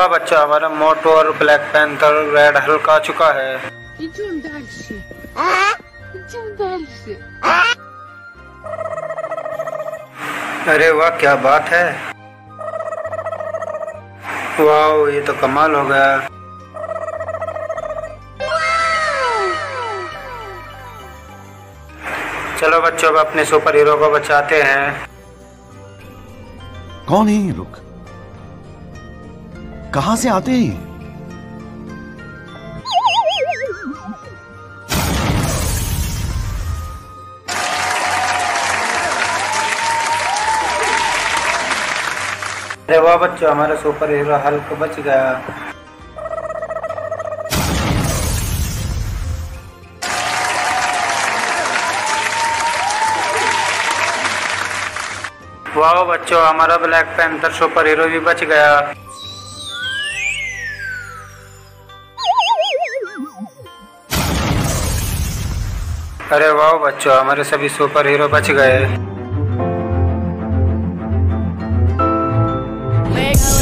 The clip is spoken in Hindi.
वाह बच्चों, हमारा मोटू और ब्लैक पैंथर रेड हल्क आ चुका है। अरे वाह, क्या बात है। वाह, ये तो कमाल हो गया। चलो बच्चों, अब अपने सुपर हीरो को बचाते हैं। कौन है ये लोग? कहां से आते हैं? अरे वाह बच्चों, हमारा सुपर हीरो हल्क बच गया। वाह बच्चों, हमारा ब्लैक पैंथर सुपर हीरो भी बच गया। अरे वाह बच्चों, हमारे सभी सुपर हीरो बच गए।